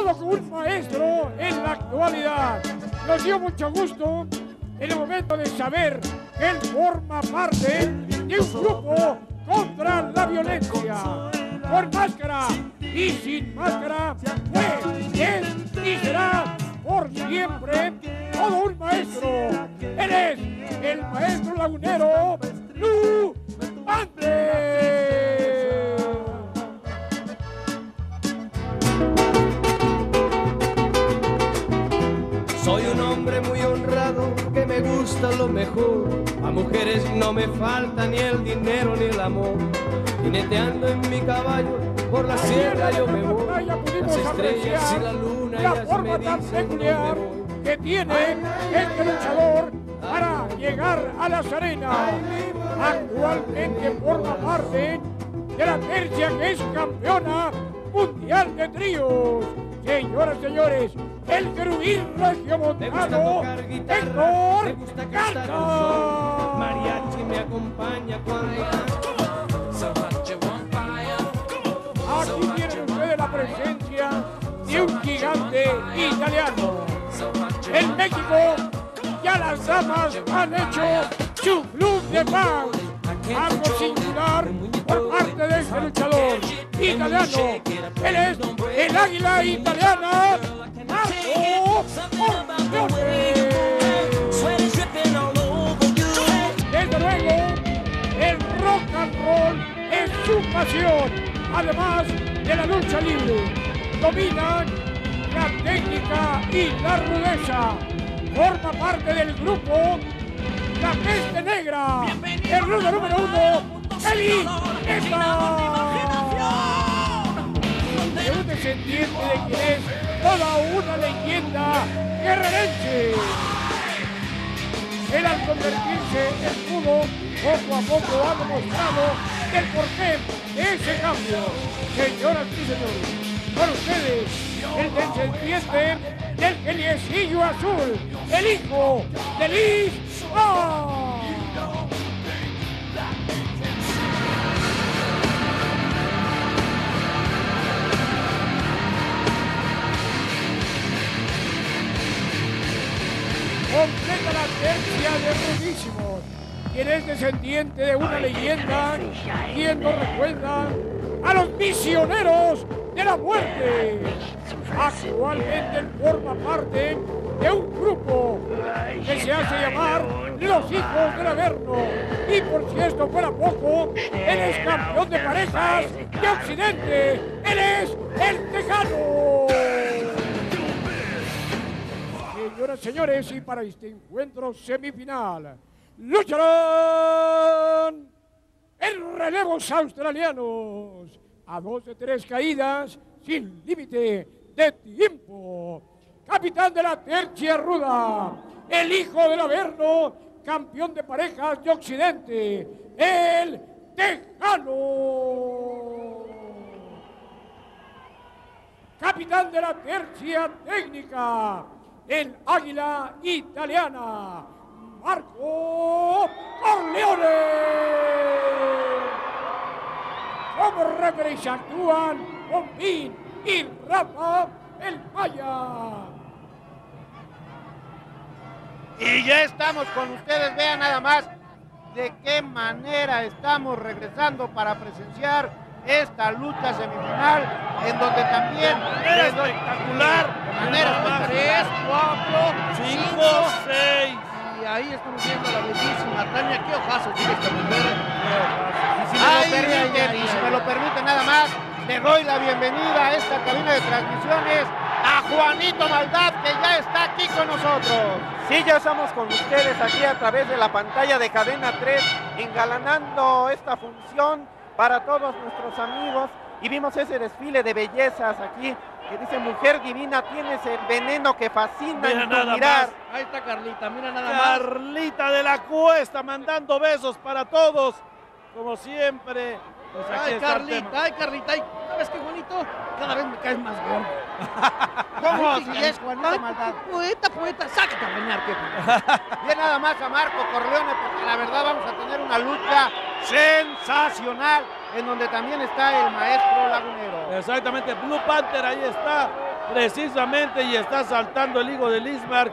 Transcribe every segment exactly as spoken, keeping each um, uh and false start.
todo como un maestro en la actualidad. Nos dio mucho gusto en el momento de saber que él forma parte de un grupo contra la violencia. Con máscara y sin máscara, fue, es y será por siempre todo un maestro. Él es el maestro lagunero Blue Panther. Soy un hombre muy honrado que me gusta lo mejor. A mujeres no me falta ni el dinero ni el amor. Jineteando en mi caballo por la sierra yo me voy. Las estrellas y la luna la ellas forma me tan dicen peculiar dónde voy. que tiene este luchador para llegar a las arenas. Actualmente forma parte de la tercia, que es campeona mundial de tríos. Señoras y señores, el querubín regiomontano Héctor Garza. Mariachi me acompaña cuando aquí tienen ustedes la presencia de un gigante italiano. En México ya las damas han hecho su club de fans, algo singular por parte de este luchador italiano. Él es el águila italiana, Marco Corleone. Desde luego, el rock and roll es su pasión, además de la lucha libre. Dominan la técnica y la rudeza. Forma parte del grupo La Peste Negra, el rudo número uno, Eli Esta. De un descendiente de quien es toda una leyenda guerrerense. Él, al convertirse en mudo, poco a poco ha demostrado el porqué de ese cambio. Señoras y señores, con ustedes, el descendiente del geniecillo azul, el hijo de Lizmark. Completa la tercia de rudísimos, quien es descendiente de una leyenda, quien nos recuerda a los misioneros de la muerte. Actualmente él forma parte de un grupo que se hace llamar los Hijos del Averno. Y por si esto fuera poco, él es campeón de parejas de Occidente. Él es el Texano. Señoras y señores, y para este encuentro semifinal, lucharán en relevos australianos a dos de tres caídas sin límite de tiempo. Capitán de la tercia ruda, el hijo del Averno, campeón de parejas de Occidente, el Texano. Capitán de la tercia técnica, el águila italiana, Marco Corleone. Como referees actúan Bombín y Rafa el Maya. Y ya estamos con ustedes, vean nada más de qué manera estamos regresando para presenciar esta lucha semifinal, en donde también es espectacular, de manera espectacular. tres, cuatro, cinco, seis. Y ahí estamos viendo a la bellísima Tania. Qué ojazos tiene esta mujer. Y si me Ay, lo permiten, ay, ay, y si ay. me lo permiten nada más, le doy la bienvenida a esta cabina de transmisiones a Juanito Maldad, que ya está aquí con nosotros. Sí, ya estamos con ustedes aquí a través de la pantalla de Cadena Tres, engalanando esta función para todos nuestros amigos, y vimos ese desfile de bellezas aquí, que dice: mujer divina, tienes el veneno que fascina Mira en tu nada mirar. más. Ahí está Carlita, mira nada más. Carlita de la Cuesta mandando besos para todos, como siempre. Pues aquí Ay, está el tema. Carlita, ay, Carlita, ay, ¿sabes qué, Juanito? Cada vez me caes más gordo. ¿Cómo Ay, así sí, es, Juanito ay, Maldad? Poeta, poeta, sácate a bañar, que Bien nada más a Marco Corleone, porque la verdad vamos a tener una lucha sensacional, en donde también está el maestro lagunero. Exactamente, Blue Panther, ahí está, precisamente, y está saltando el Hijo de Lizmark,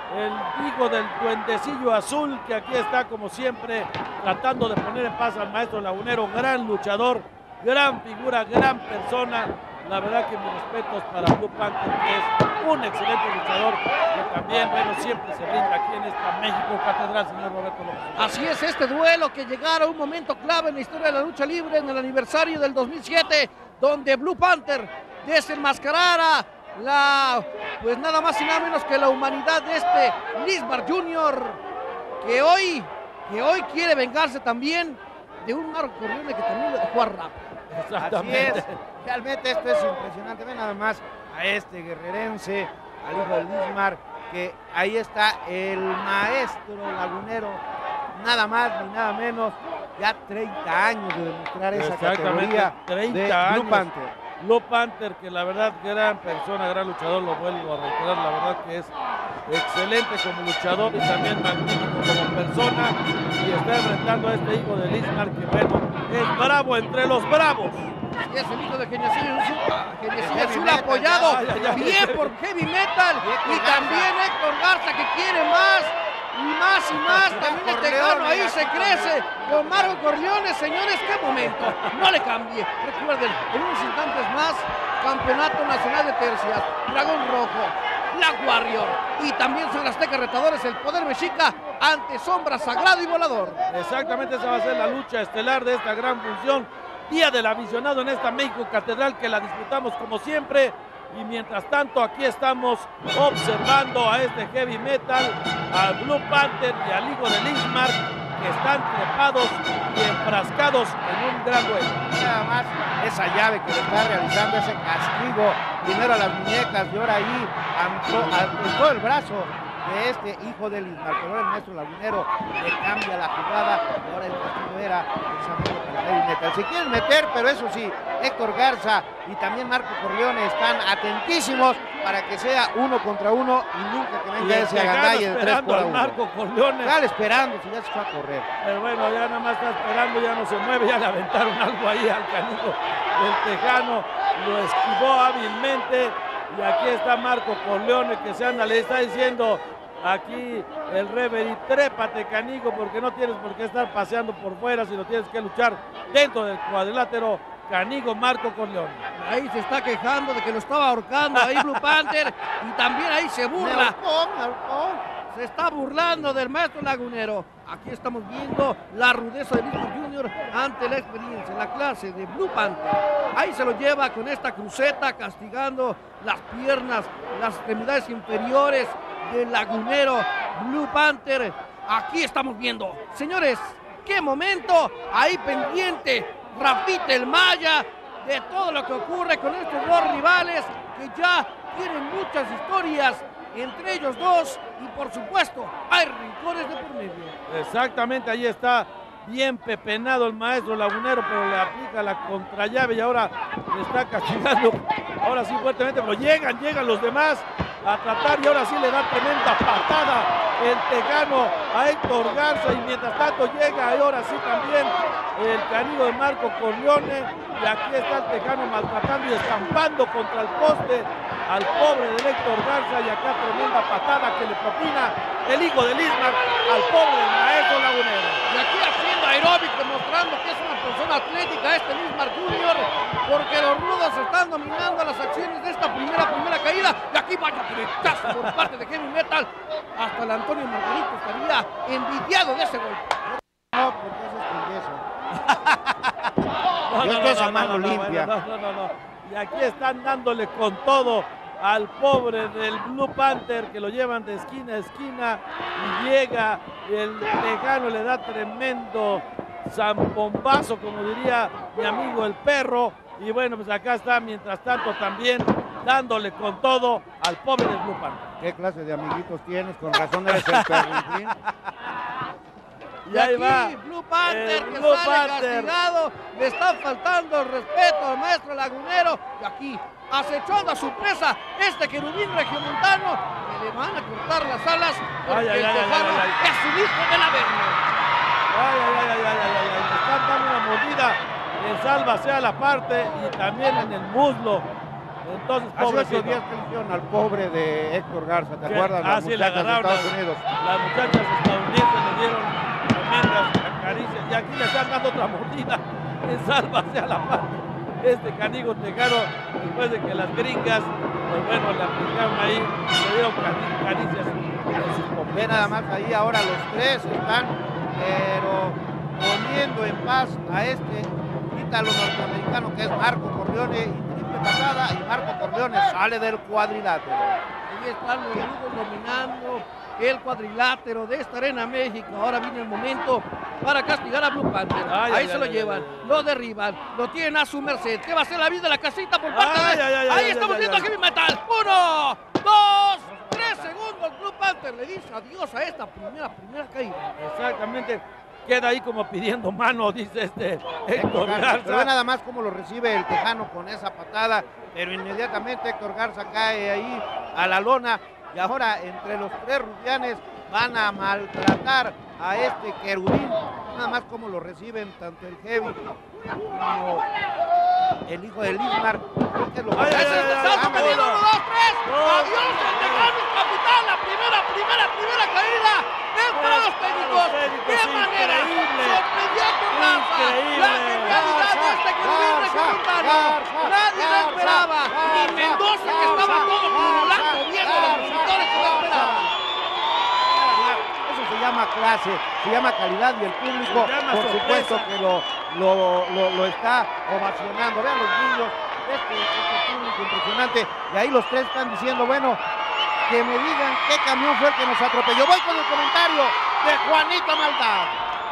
el hijo del duendecillo azul, que aquí está como siempre tratando de poner en paz al maestro lagunero, gran luchador, gran figura, gran persona. La verdad que mis respetos para Blue Panther, que es un excelente luchador, que también, bueno, siempre se brinda aquí en esta México Catedral, señor Roberto López. Así es, este duelo que llegara a un momento clave en la historia de la lucha libre en el aniversario del dos mil siete, donde Blue Panther desenmascarara la, pues nada más y nada menos que la humanidad de este Lizmark junior, que hoy, que hoy quiere vengarse también de un Marco Corleone que también lo dejó a rap. Exactamente. Así es. Realmente esto es impresionante. Ven nada más a este guerrerense, al Hijo de Lizmark, que ahí está el maestro lagunero, nada más ni nada menos, ya treinta años de demostrar esa categoría treinta de años. Blue Panther. Blue Panther, que la verdad, gran persona, gran luchador, lo vuelvo a reiterar, la verdad que es excelente como luchador y también magnífico como persona, y está enfrentando a este Hijo de Lizmark, que bueno, es bravo entre los bravos. Y es el hijo de Geniecillo Azul, apoyado ya, ya, ya, bien ya. por Heavy Metal, y también Héctor Garza, que quiere más y más y más. También el Texano ahí se crece con Marco Corleone. Señores, qué momento, no le cambie. Recuerden, en unos instantes más, Campeonato Nacional de Tercias, Dragón Rojo, Black Warrior y también San Azteca Retadores, el Poder Mexica ante Sombra Sagrado y Volador. Exactamente, esa va a ser la lucha estelar de esta gran función, Día del Aficionado en esta México Catedral, que la disfrutamos como siempre. Y mientras tanto, aquí estamos observando a este Heavy Metal, al Blue Panther y al Hijo de Lizmark, que están trepados y enfrascados en un gran duelo. Nada más esa llave que le está realizando, ese castigo, primero a las muñecas y ahora ahí a todo el brazo de este Hijo de Lizmark, pero ahora el maestro lagunero le cambia la jugada, y ahora el castigo era precisamente para Heavy Metal. Se quieren meter, pero eso sí, Héctor Garza y también Marco Corleone están atentísimos para que sea uno contra uno y nunca que venga ese agandalle de tres por uno. Marco Corleone. Está esperando, si ya se fue a correr. Pero bueno, ya nada más está esperando, ya no se mueve, ya le aventaron algo ahí al canijo del Texano, lo esquivó hábilmente, y aquí está Marco Corleone que se anda, le está diciendo aquí el referee, trépate canijo, porque no tienes por qué estar paseando por fuera, sino tienes que luchar dentro del cuadrilátero. Canigo Marco Corleone. Ahí se está quejando de que lo estaba ahorcando ahí Blue Panther, y también ahí se burla. Se está burlando del maestro lagunero. Aquí estamos viendo la rudeza de Lizmark junior ante la experiencia, la clase de Blue Panther. Ahí se lo lleva con esta cruceta, castigando las piernas, las extremidades inferiores del lagunero Blue Panther. Aquí estamos viendo, señores, qué momento ahí pendiente Rafita el Maya, de todo lo que ocurre con estos dos rivales que ya tienen muchas historias entre ellos dos, y por supuesto hay rincones de por medio. Exactamente, ahí está bien pepenado el maestro lagunero, pero le aplica la contrallave y ahora le está castigando, ahora sí fuertemente, pero llegan, llegan los demás a tratar, y ahora sí le da tremenda patada el Texano a Héctor Garza, y mientras tanto llega y ahora sí también el canigo de Marco Corleone, y aquí está el Texano maltratando y estampando contra el poste al pobre de Héctor Garza, y acá tremenda patada que le propina el Hijo de Lizmark al pobre del maestro lagunero. Y aquí haciendo aeróbic, demostrando que es una persona atlética este Lizmark junior, porque los rudos están dominando las acciones de esta primera, primera caída, y aquí vaya derechazo por parte de Heavy Metal, hasta el Antonio Margarito estaría envidiado de ese golpe. No, porque eso es No, Yo no, estoy no, a mano no, no, limpia. No, no, no, no. Y aquí están dándole con todo al pobre del Blue Panther, que lo llevan de esquina a esquina, y llega el Texano, le da tremendo zambombazo, como diría mi amigo el perro, y bueno, pues acá está mientras tanto también dándole con todo al pobre del Blue Panther. ¿Qué clase de amiguitos tienes? Con razón eres el perro. Y, y ahí aquí, va Blue Panther, que Blue sale Panther. castigado, le está faltando el respeto al maestro lagunero, y aquí, acechando a su presa, este querubín regiomontano, que le van a cortar las alas, porque ay, ay, el ay, Texano ay, ay, ay. es su hijo del Averno. Ay, ay, ay, ay, ay, ay, ay, le están dando una mordida en salva sea la parte, y también en el muslo. Entonces, Hace pobre ocho días que le hicieron al pobre de Héctor Garza, ¿te acuerdas? Ah, Las sí, le muchachas de agarraron. Estados Las, Unidos. las muchachas estadounidenses le dieron tremendas caricias. Y aquí le están dando otra mordida. En sálvase a la paz. Este canigo Tejano, después de que las gringas, pues bueno, le aplicaron ahí, le dieron cari- caricias en sus Ve pompitas. nada más ahí, ahora los tres están, pero poniendo en paz a este ítalo norteamericano que es Marco Corleone, y triple patada, y Marco Corleone sale del cuadrilátero. Ahí están los rudos dominando el cuadrilátero de esta Arena México. Ahora viene el momento para castigar a Blue Panther. Ay, Ahí ay, se ay, lo ay, llevan, ay, ay. lo derriban, lo tienen a su merced. ¿Qué va a ser la vida de la casita por parte Ay, de... ay, ay, Ahí ay, estamos ay, viendo ay. a Heavy Metal. Uno, dos, tres segundos. Blue Panther le dice adiós a esta primera, primera caída. Exactamente. Queda ahí como pidiendo mano, dice este Héctor Pero ve Garza. nada más cómo lo recibe el Tejano con esa patada, pero inmediatamente Héctor Garza cae ahí a la lona, y ahora entre los tres rufianes van a maltratar a este querubín. Nada más como lo reciben tanto el Heavy como el hijo de Lizmark. Creo que es lo que- Ay, ay, Ese ay, es el ay, salto ay, medido, ay, uno, dos, tres. ay, Adiós, el Texano, el capitán. La primera, primera, primera caída es para los técnicos. técnicos, ¡Qué manera! increíble. Sorprendió a Héctor Garza. Increíble. La genialidad de este querubín Garza, regiomontano. Garza, Nadie lo Garza, esperaba. Ni Garza, Mendoza, que Garza, estaba todo como Garza, blanco viendo los Garza, monitores, que lo esperaban. Eso se llama clase, se llama calidad, y el público, Se llama por sorpresa. supuesto, que lo, lo, lo, lo está ovacionando. Vean los niños, este, este público impresionante, y ahí los tres están diciendo, bueno, que me digan qué camión fue el que nos atropelló. Voy con el comentario de Juanito Maldad.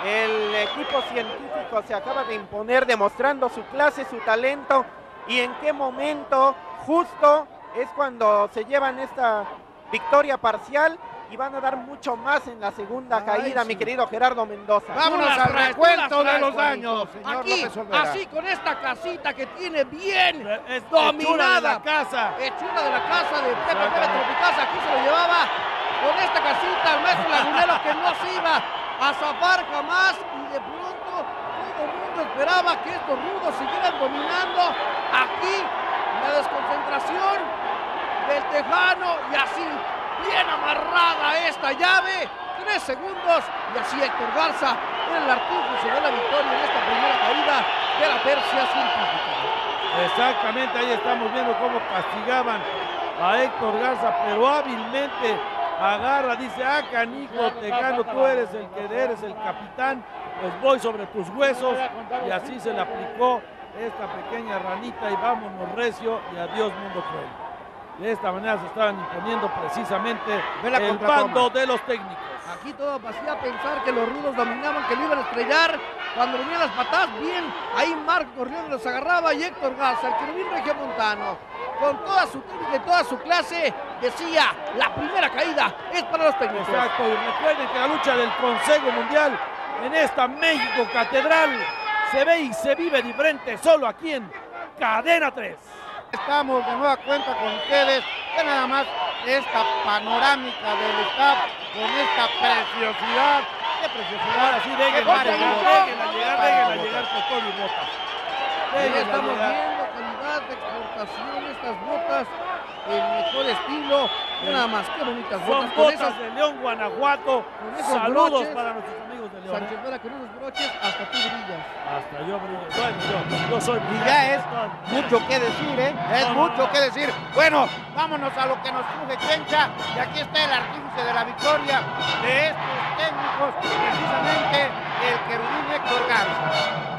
El equipo científico se acaba de imponer demostrando su clase, su talento, y en qué momento justo es cuando se llevan esta victoria parcial y van a dar mucho más en la segunda Ay, caída, sí. mi querido Gerardo Mendoza. Vámonos Tú las al traes, tú recuento las traes, de los Juanito. daños, señor Aquí, López Olvera. así con esta casita que tiene bien Es dominada. hechura de la casa. Hechura de la casa de Pepe Pérez Exactamente. Tropicasa. Aquí se lo llevaba con esta casita el maestro lagunero, que no se iba a zafar jamás, y de pronto todo el mundo esperaba que estos rudos siguieran dominando. Aquí la desconcentración del Tejano, y así bien amarrada esta llave, tres segundos, y así Héctor Garza era el artífice de la victoria en esta primera caída de la tercia científica. Exactamente, ahí estamos viendo cómo castigaban a Héctor Garza, pero hábilmente agarra, dice, ah, canijo, Tejano, tú eres el que eres el capitán, pues voy sobre tus huesos, y así se le aplicó esta pequeña ranita, y vámonos recio, y adiós mundo cruel. De esta manera se estaban imponiendo precisamente Ve la el contratoma. bando de los técnicos. Aquí todo hacía pensar que los rudos dominaban, que lo iban a estrellar. Cuando venían las patadas, bien, ahí Marco Corleone los agarraba, y Héctor Garza, el querubín regiomontano, con toda su técnica y toda su clase, decía, la primera caída es para los técnicos. Exacto, y recuerden que la lucha del Consejo Mundial en esta México Catedral se ve y se vive diferente solo aquí en Cadena Tres. Estamos de nueva cuenta con ustedes. Ve nada más esta panorámica del staff con esta preciosidad. ¡Qué preciosidad! Ahora sí, déjenla ¡Qué llegar, maravilloso! déjenla llegar, Para déjenla botas. llegar con todo y botas. Ahí Déjenla estamos llegar. viendo calidad de exportación, estas botas, el mejor estilo. Nada más, qué bonitas Son botas. Con botas esas, de León, Guanajuato. con esos Saludos broches. para nuestros amigos de León. ¿eh? Sánchez Vera, con unos broches, hasta tú brillas. Hasta yo brillo. Bueno, yo, yo soy Y ya es mucho que decir, ¿eh? Es No, no, mucho no. que decir. Bueno, vámonos a lo que nos truje Chencha. Y aquí está el artífice de la victoria de estos técnicos, precisamente el querubín Héctor Garza.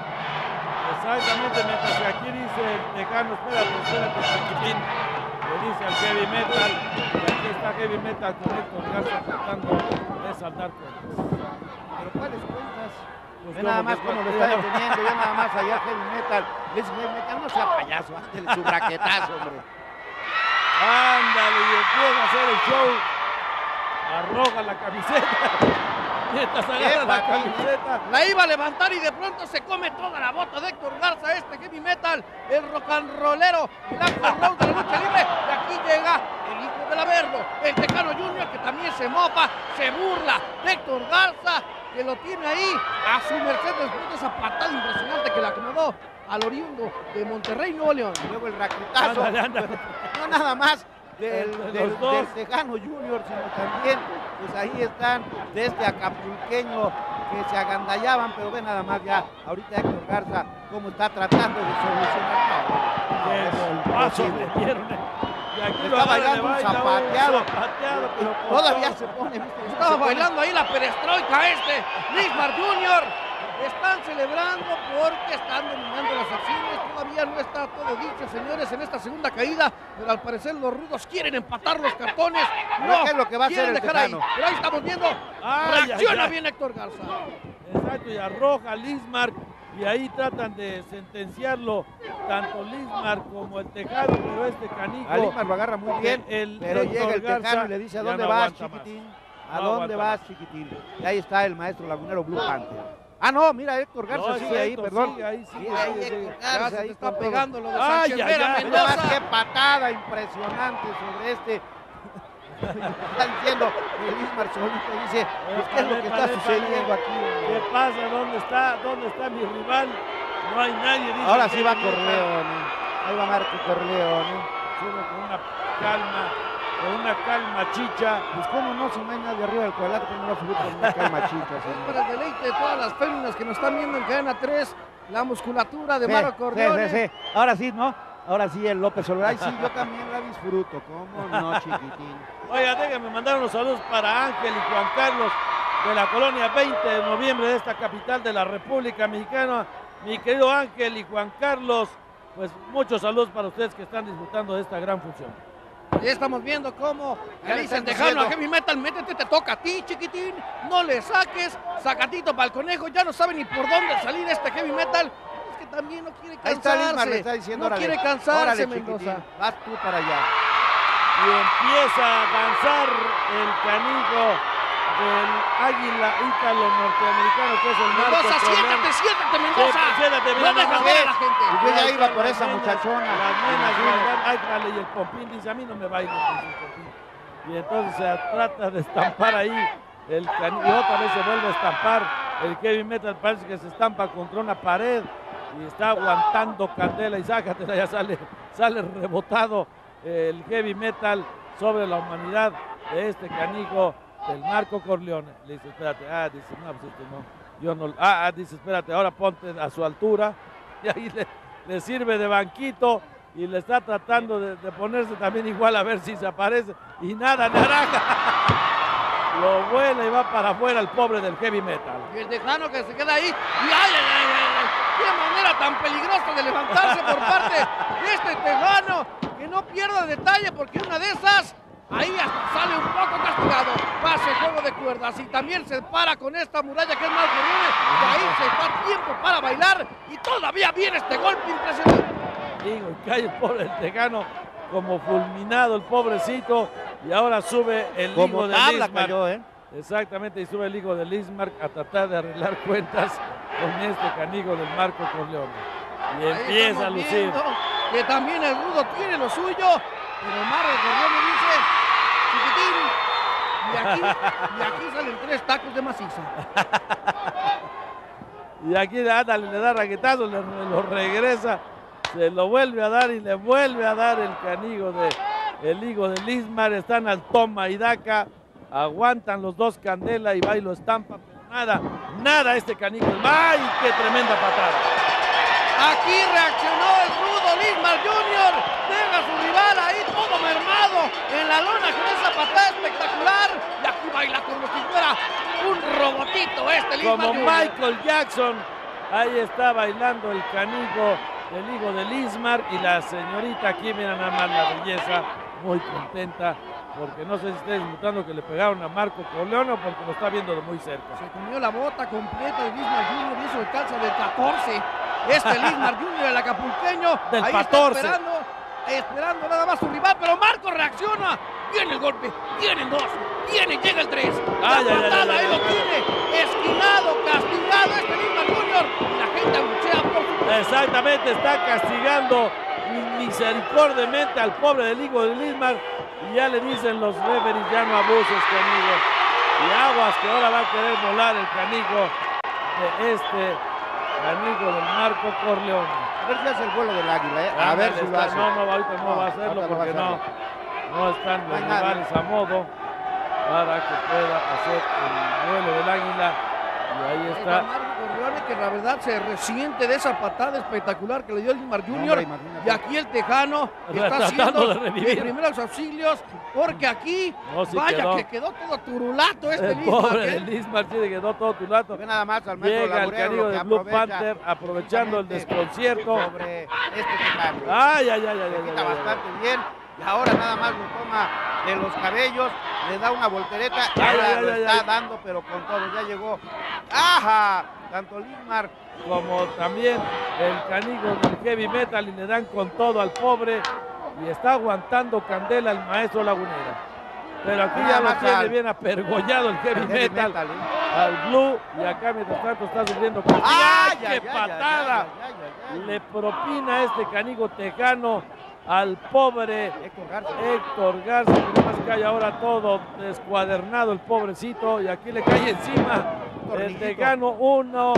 Exactamente, mientras que aquí dice el Tejano, espérate, espérate, chiquitín, le dice al Heavy Metal, y aquí está Heavy Metal con Héctor Garza tratando de saldar cuentas. Pero ¿cuáles cuentas? Pues Ve nada como más que cómo lo cualquiera, está ¿no? deteniendo, ya nada más allá Heavy Metal. Le dice Heavy Metal, no sea payaso, hágale su braquetazo, hombre. Ándale, y empieza a hacer el show. Arroja la camiseta. Mientras agarra la patín, ¿eh? camiseta. La iba a levantar y de pronto se come toda la bota de Héctor Garza, este heavy metal, el rock and rollero, el Afro Road de la lucha libre. Y aquí llega el hijo del Averno, el Texano junior, que también se mofa, se burla de Héctor Garza. que lo tiene ahí a su merced después de esa patada impresionante que le acomodó al oriundo de Monterrey, Nuevo León. Y luego el raquetazo, Ándale, ándale. no nada más del, Entre del, los dos. del Texano Junior, sino también, pues ahí están de este acapulqueño que se agandallaban, pero ve nada más ya ahorita Héctor Garza cómo está tratando de solucionar. No, El paso le dieron. Y aquí está bailando un zapateado, zapateado, pero todavía se pone, ¿viste? Estaba Se pone- bailando ahí la perestroika este, Lizmark junior Están celebrando porque están dominando las acciones. Todavía no está todo dicho, señores, en esta segunda caída. Pero al parecer los rudos quieren empatar los cartones. No, ¿qué es lo que va a hacer quieren el dejar ahí. Texano? Pero ahí estamos viendo. Ay, Reacciona ay, ay. bien Héctor Garza. Exacto, y arroja a Lizmark. Y ahí tratan de sentenciarlo tanto Lizmark como el Tejano, pero este canijo. A Lizmark lo agarra muy bien, el pero Héctor llega el Garza Tejano y le dice: ¿a ya dónde no vas, aguanta más. chiquitín? ¿A No dónde aguanta vas, más. chiquitín? Y ahí está el maestro lagunero Blue Panther. Ah, no, mira, Héctor Garza No, sigue es ahí, Héctor, perdón. sigue ahí, sigue, Sigue ahí sigue, sigue. Héctor Ya Garza, se ahí te está con todo. pegando lo de Ay, Sánchez ay, Vera ay. Mira más Mendoza. qué patada impresionante sobre este. Está diciendo que Lizmark solito dice: pues, ¿qué es lo que Épale, está sucediendo épale. aquí? ¿Qué pasa? ¿Dónde está? ¿Dónde está mi rival? No hay nadie. dice Ahora el sí va Corleone. Corleone. Ahí va Marco Corleone. Sube con una calma, con una calma chicha. Pues cómo no, si no hay nadie arriba del cuadrilátero, ¿cómo no va a subir con una calma chica, Es señor? para el deleite de todas las féminas que nos están viendo en Cadena Tres, la musculatura de Sí, Marco sí, Corleone. sí, sí. Ahora sí, ¿no? Ahora sí, el López Obrador. Ay, sí, yo también la disfruto. ¿Cómo no, chiquitín? Oiga, déjenme mandar unos saludos para Ángel y Juan Carlos de la colonia veinte de noviembre de esta capital de la República Mexicana. Mi querido Ángel y Juan Carlos, pues muchos saludos para ustedes que están disfrutando de esta gran función. Ya estamos viendo cómo Ya le le dicen están Tejano a diciendo. Heavy Metal, métete, te toca a ti, chiquitín, no le saques, sacatito para el conejo, ya no sabe ni por dónde salir este Heavy Metal. Es que también no quiere Ahí está Lizmark, cansarse, le está diciendo: no órale, quiere cansarse, órale, Mendoza. chiquitín, vas tú para allá. Y empieza a danzar el canijo del águila ítalo norteamericano, que es el Marco Mendoza, Corleone. siéntate, siéntate, Mendoza. Sí, siéntate, No mira, dejas nada ver a más. la gente. Y yo ya Ahí iba están por las esa nenas, muchachona. Las nenas Imagínate. bailan, ay, vale, y el Pompín dice: a mí no me bailen, dice el Pompín. Y entonces se trata de estampar ahí el canijo, y otra vez se vuelve a estampar el Heavy Metal, parece que se estampa contra una pared y está aguantando candela y sácatela, ya sale, sale rebotado el Heavy Metal sobre la humanidad de este canijo del Marco Corleone. Le dice: espérate, ah, dice, no, pues este no, yo no, ah, ah, dice, espérate, ahora ponte a su altura, y ahí le, le sirve de banquito y le está tratando de, de ponerse también igual a ver si se aparece, y nada, naranja, lo vuela y va para afuera el pobre del Heavy Metal. Y el Tejano que se queda ahí. Y ay, ay, ay, ay, ay, qué manera tan peligrosa de levantarse por parte de este Tejano, que no pierda detalle porque una de esas, ahí hasta sale un poco castigado. Pase juego de cuerdas y también se para con esta muralla que es Marco Corleone, y ahí se da tiempo para bailar y todavía viene este golpe impresionante. Digo, y cae el pobre el Tejano como fulminado, el pobrecito, y ahora sube el hijo Como de tabla Lizmark. cayó, ¿eh? Exactamente, y sube el hijo de Lizmark a tratar de arreglar cuentas con este canijo del Marco Corleone. Y Ahí empieza a estamos lucir. viendo que también el rudo tiene lo suyo, pero Marco Corleone dice: chiquitín, y aquí, y aquí salen tres tacos de maciza. Y aquí ándale, le da raquetazo, le, lo regresa, se lo vuelve a dar y le vuelve a dar el canijo de el hijo de Lizmark. Están al toma y daca, aguantan los dos candela y va y lo estampa, pero nada, nada este canijo. ¡Ay, qué tremenda patada! Aquí reaccionó el rudo Lizmark junior, deja a su rival ahí todo mermado en la lona con esa patada espectacular, y aquí baila como si fuera un robotito este Lizmark Como junior. Michael Jackson, ahí está bailando el canijo del hijo de Lizmark, y la señorita aquí, mira nada más la belleza, muy contenta, porque no sé si está disfrutando que le pegaron a Marco Corleone o porque lo está viendo de muy cerca. Se comió la bota completa de Lizmark junior y eso alcanza del catorce. Este Lizmark junior, el acapulqueño, Del ahí catorce. está esperando, esperando nada más su rival, pero Marco reacciona. Viene el golpe, vienen dos, viene, llega el tres. La Ay, ay, ay, patada, ay, ahí ay, lo ay. tiene, esquinado, castigado este Lizmark junior. Y la gente abuchea por su... Exactamente, está castigando misericordiamente al pobre del hijo de Lizmark, y ya le dicen los referees: ya no abuses, canijo, Y aguas que ahora va a querer volar el canijo de este canijo del Marco Corleone. A ver si hace el vuelo del águila, ¿eh? A ver si lo hace. No, no, ahorita no, no va a hacerlo porque no, no están los rivales a modo para que pueda hacer el vuelo del águila. Y ahí está. Corleone, que la verdad se resiente de esa patada espectacular que le dio el Lizmark junior No, y aquí el Texano está haciendo los primeros auxilios, porque aquí, no, sí vaya quedó. que quedó todo turulato este el Lizmark. Pobre ¿eh? el Lizmark sí que quedó todo turulato. Ve nada más al Llega el canijo de Blue Panther aprovechando el desconcierto. Sobre este Texano. Ay, ay, ay, ay. Se quita ay, bastante ay. bien. Y ahora nada más lo toma de los cabellos, le da una voltereta y ay, ahora ay, lo ay, está ay. dando, pero con todo, ya llegó. ¡Ajá! Tanto Lizmark como también el canijo del heavy metal y le dan con todo al pobre y está aguantando candela el maestro Lagunera. Pero aquí ya lo tiene al... bien apergollado el heavy, el heavy metal, metal ¿eh? al Blue, y acá mientras tanto está sufriendo con ¡ay, qué ay, patada! Ay, ay, ay, ay. Le propina este canijo tejano al pobre Héctor Garza, Héctor Garza, que más cae ahora todo descuadernado el pobrecito, y aquí le cae encima el tejano. Uno,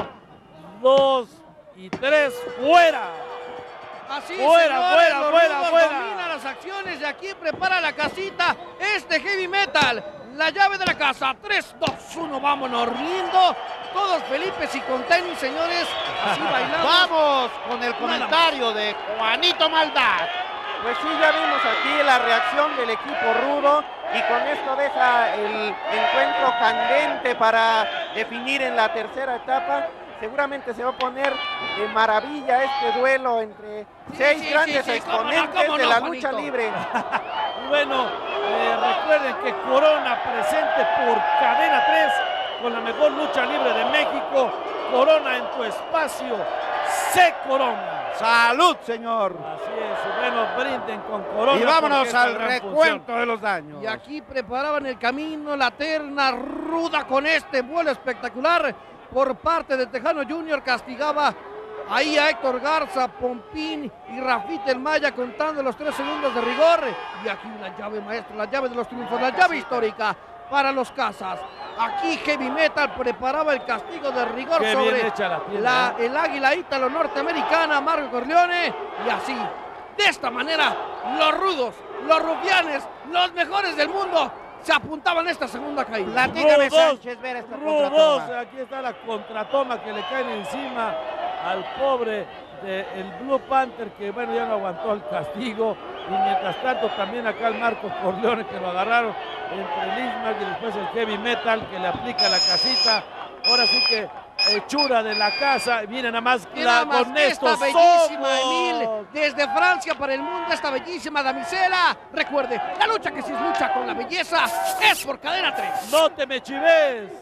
dos y tres, ¡fuera! Así, fuera, señores, fuera, los fuera, rudos fuera. Domina las acciones y aquí prepara la casita este heavy metal. La llave de la casa, tres, dos, uno, vámonos riendo. Todos felices y con tenis, señores. Así bailamos. Vamos con el comentario de Juanito Maldad. Pues sí, ya vimos aquí la reacción del equipo rudo y con esto deja el encuentro candente para definir en la tercera etapa. Seguramente se va a poner de maravilla este duelo entre sí, seis sí, grandes sí, sí, exponentes cómo no, cómo de la no, lucha Juanito. libre. Bueno, eh, recuerden que Corona presente por Cadena Tres con la mejor lucha libre de México. Corona en tu espacio, se corona. ¡Salud, señor! Así es, bueno, brinden con Corona. Y vámonos al recuento función. de los daños. Y aquí preparaban el camino, la terna ruda con este vuelo espectacular por parte de Texano junior Castigaba ahí a Héctor Garza, Pompín y Rafita el Maya contando los tres segundos de rigor. Y aquí la llave maestra, la llave de los triunfos, la llave histórica para los Casas. Aquí Heavy Metal preparaba el castigo de rigor Qué sobre la la, el águila ítalo norteamericana Marco Corleone. Y así, de esta manera, los rudos, los rufianes, los mejores del mundo se apuntaban a esta segunda caída. Platícame, Sánchez, ver esta rudos, aquí está la contratoma que le cae encima al pobre del Blue Panther, que bueno, ya no aguantó el castigo. Y mientras tanto también acá el Marco Corleone, que lo agarraron entre Lizmark y después el Heavy Metal, que le aplica la casita. Ahora sí que hechura de la casa. Viene nada más, la, más con estos esta bellísima ojos. Emil, desde Francia para el mundo, esta bellísima damisela. Recuerde, la lucha que se lucha con la belleza es por Cadena Tres. No te me chives.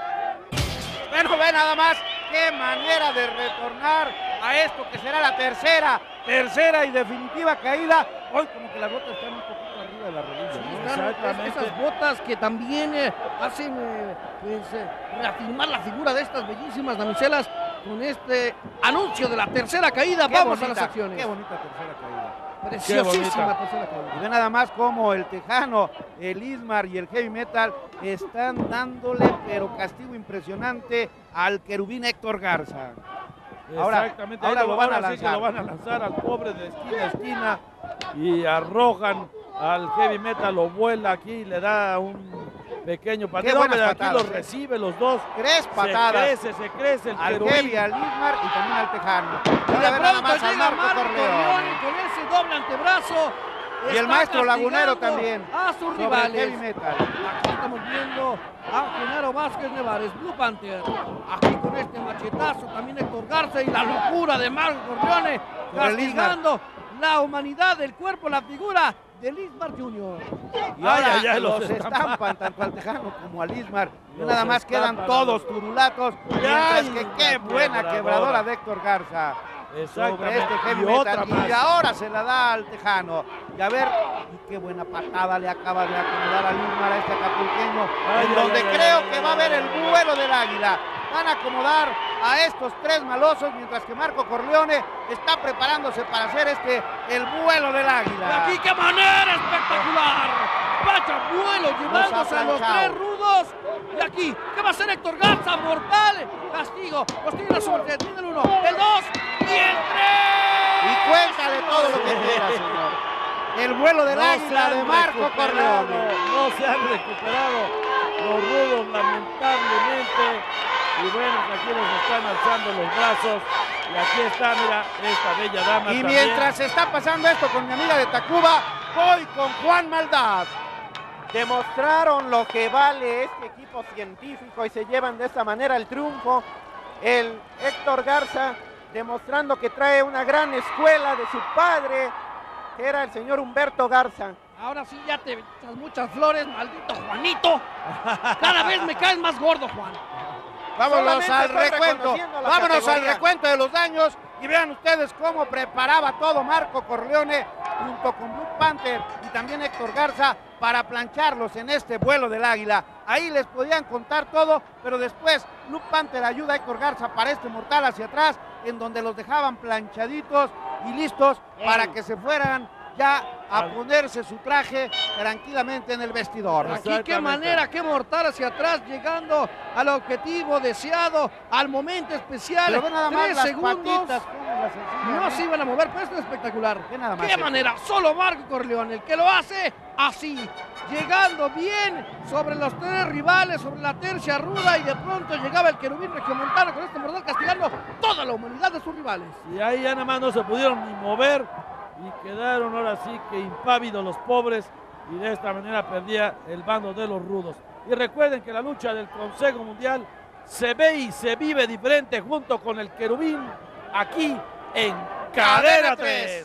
Bueno, ve nada más qué manera de retornar a esto que será la tercera, tercera y definitiva caída. Hoy como que las botas están un poquito arriba de la rodilla. Sí, ¿no? Exactamente. Esas botas que también eh, hacen eh, pues, eh, reafirmar la figura de estas bellísimas damiselas con este anuncio de la tercera caída. Qué Vamos bonita, a las acciones. Qué bonita tercera caída. Preciosísima tercera caída. Y ve nada más como el Texano, el Lizmark y el Heavy Metal están dándole pero castigo impresionante al querubín Héctor Garza. Ahora, Exactamente, ahora, ahora lo, van a lanzar. Que lo van a lanzar al pobre de esquina a esquina y arrojan al Heavy Metal, lo vuela aquí, le da un pequeño patado, de aquí los eh. recibe los dos. Tres patadas. Se crece, se crece el al querubín. Heavy, al Lizmark y también al Texano. Y de pronto llega Marco Corleone con ese doble antebrazo. Y el maestro Lagunero también. A sus rivales. Heavy Metal. Aquí estamos viendo a Genaro Vázquez Nevares, Blue Panther. Aquí con este machetazo también Héctor Garza y la locura de Marco Corleone. Castigando la humanidad, el cuerpo, la figura de Lizmark junior Y ahora ay, ay, los, los estampan tanto al Texano como al Lizmark. Y nada más quedan todos turulatos. Mientras que qué buena quebradora de Héctor Garza. Sobre este Heavy Metal. Y, y ahora se la da al Texano. Y a ver, y qué buena patada le acaba de acomodar al Lizmark a este acapulqueño. Ay, en ay, donde ay, creo ay, que ay, va a haber el vuelo del águila. Van a acomodar a estos tres malosos, mientras que Marco Corleone está preparándose para hacer este, el vuelo del águila. Y aquí qué manera espectacular. Vaya vuelo llevándose a los tres rudos. dos. Y aquí, ¿qué va a hacer Héctor Garza? Mortal. Castigo. Los tiene a su merced. Tiene el uno, el dos y el tres. Y cuéntale todo lo que quiera, señor. El vuelo del No águila de Marco recuperado, Corleone. No se han recuperado los rudos, lamentablemente. Y bueno, aquí nos están alzando los brazos. Y aquí está, mira, esta bella dama. Y también. mientras está pasando esto con mi amiga de Tacuba, voy con Juan Maldad. Demostraron lo que vale este equipo científico y se llevan de esta manera el triunfo. El Héctor Garza demostrando que trae una gran escuela de su padre, que era el señor Humberto Garza. Ahora sí ya te echas muchas flores, maldito Juanito. Cada vez me caes más gordo, Juan. Vámonos Solamente al estoy recuento. reconociendo la Vámonos al categoría. recuento de los daños y vean ustedes cómo preparaba todo Marco Corleone junto con Blue Panther y también Héctor Garza para plancharlos en este vuelo del águila. Ahí les podían contar todo, pero después Blue Panther ayuda a Héctor Garza para este mortal hacia atrás, en donde los dejaban planchaditos y listos para que se fueran ya a ponerse su traje tranquilamente en el vestidor. Aquí qué manera, qué mortal hacia atrás, llegando al objetivo deseado, al momento especial. Pero ve nada más Tres las segundos. patitas, cómo las enseñan, No ¿eh? se iban a mover, pero esto es espectacular. Ve nada más Qué esto. manera, solo Marco Corleone, el que lo hace así, llegando bien sobre los tres rivales, sobre la tercia ruda, y de pronto llegaba el querubín regiomontano con este mortal castigando toda la humanidad de sus rivales. Y ahí ya nada más no se pudieron ni mover y quedaron ahora sí que impávidos los pobres, y de esta manera perdía el bando de los rudos. Y recuerden que la lucha del Consejo Mundial se ve y se vive diferente junto con el querubín aquí en Cadena Tres.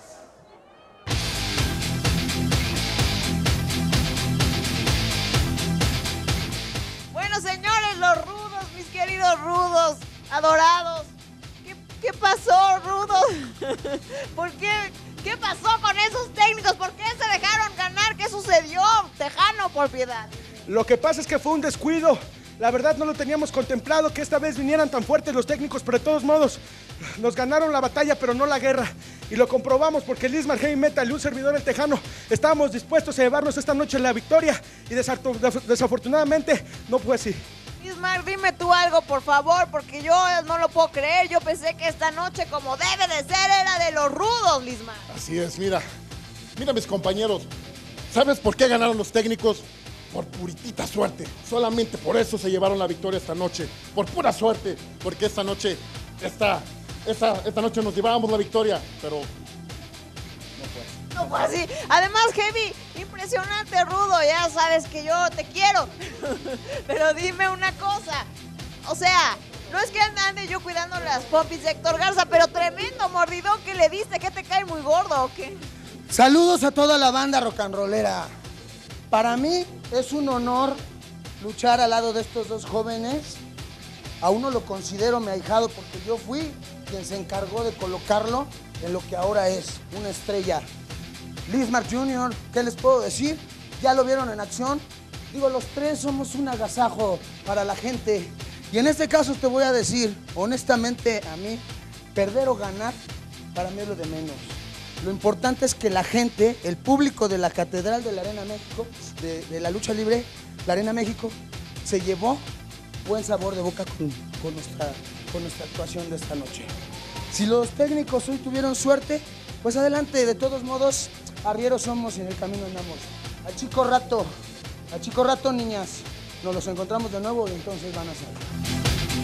Bueno, señores, los rudos, mis queridos rudos, adorados. ¿Qué, qué pasó, rudos? ¿Por qué? ¿Qué pasó con esos técnicos? ¿Por qué se dejaron ganar? ¿Qué sucedió? Tejano, por piedad. Lo que pasa es que fue un descuido. La verdad no lo teníamos contemplado que esta vez vinieran tan fuertes los técnicos, pero de todos modos nos ganaron la batalla, pero no la guerra. Y lo comprobamos porque Lizmark, Heavy Metal y un servidor, el Tejano, estábamos dispuestos a llevarnos esta noche la victoria y desafortunadamente no fue así. Lizmark, dime tú algo, por favor, porque yo no lo puedo creer. Yo pensé que esta noche, como debe de ser, era de los rudos, Lizmark. Así es, mira. Mira, mis compañeros. ¿Sabes por qué ganaron los técnicos? Por puritita suerte. Solamente por eso se llevaron la victoria esta noche. Por pura suerte. Porque esta noche, esta, esta, esta noche nos llevábamos la victoria. Pero no fue. No fue así. Además, Heavy, impresionante, rudo. Ya sabes que yo te quiero. Pero dime una cosa. O sea, no es que ande yo cuidando las pompis de Héctor Garza, pero tremendo mordidón que le diste. ¿Qué te cae muy gordo o qué? Saludos a toda la banda rock and rollera. Para mí es un honor luchar al lado de estos dos jóvenes. A uno lo considero mi ahijado porque yo fui quien se encargó de colocarlo en lo que ahora es una estrella. Lizmark junior, ¿qué les puedo decir? Ya lo vieron en acción. Digo, los tres somos un agasajo para la gente. Y en este caso te voy a decir, honestamente, a mí, perder o ganar, para mí es lo de menos. Lo importante es que la gente, el público de la Catedral de la Arena México, de, de la lucha libre, la Arena México, se llevó buen sabor de boca con, con, nuestra, con nuestra actuación de esta noche. Si los técnicos hoy tuvieron suerte, pues adelante, de todos modos, arrieros somos y en el camino andamos. Al chico rato, al chico rato, niñas, nos los encontramos de nuevo y entonces van a salir.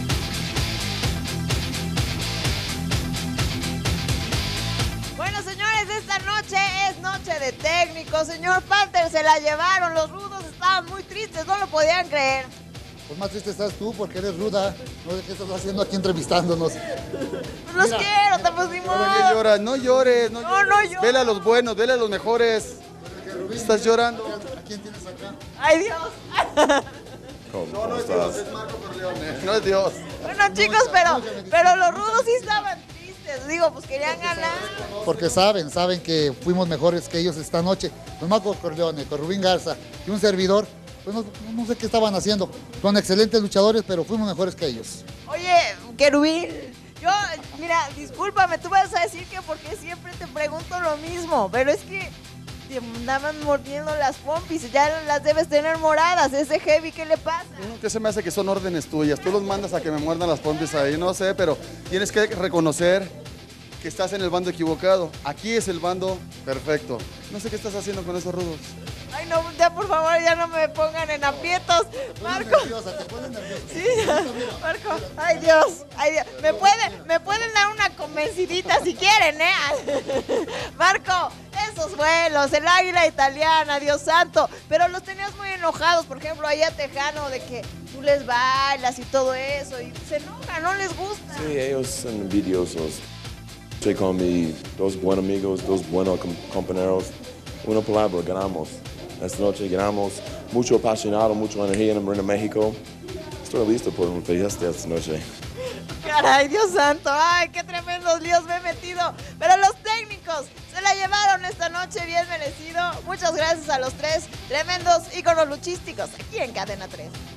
Bueno, señores, esta noche es noche de técnicos. Señor Panther, se la llevaron. Los rudos estaban muy tristes, no lo podían creer. Pues más triste estás tú porque eres ruda. No sé qué estás haciendo aquí entrevistándonos. Pues los Mira. quiero, te pusimos. ¿Por qué lloras? No llores, no, No, llores. no llores. Vele a los buenos, vele a los mejores. Estás llorando. ¿A quién tienes acá? Ay, Dios. No, no es Dios, es Marco Corleone. No es Dios. Bueno, chicos, pero, pero los rudos sí estaban tristes. Digo, pues querían ganar. Porque saben, saben que fuimos mejores que ellos esta noche. Con Marco Corleone, con Rubín Garza y un servidor, pues no, no sé qué estaban haciendo. Son excelentes luchadores, pero fuimos mejores que ellos. Oye, querubín, yo, mira, discúlpame, tú vas a decir que porque siempre te pregunto lo mismo, pero es que te andaban mordiendo las pompis, ya las debes tener moradas. Ese Heavy, ¿qué le pasa? ¿Qué se me hace que son órdenes tuyas? Tú los mandas a que me muerdan las pompis ahí, no sé, pero tienes que reconocer que estás en el bando equivocado. Aquí es el bando perfecto. No sé qué estás haciendo con esos rudos. Ay, no, ya por favor, ya no me pongan en aprietos. Marco. Nerviosa, te pones nerviosa. Sí, Marco. Ay, Dios. Ay, Dios. ¿Me pueden, me pueden dar una convencidita si quieren, ¿eh? Marco, esos vuelos, el águila italiana, Dios santo. Pero los tenías muy enojados, por ejemplo, allá Texano, de que tú les bailas y todo eso. Y se enojan, no les gusta. Sí, ellos son envidiosos. Estoy con mis dos buenos amigos, dos buenos com compañeros. Una palabra, ganamos. Esta noche ganamos. Mucho apasionado, mucha energía en Arena México. Estoy listo por un fiesta esta noche. Caray, Dios santo, ay, qué tremendos líos me he metido. Pero los técnicos se la llevaron esta noche, bien merecido. Muchas gracias a los tres tremendos íconos luchísticos aquí en Cadena Tres.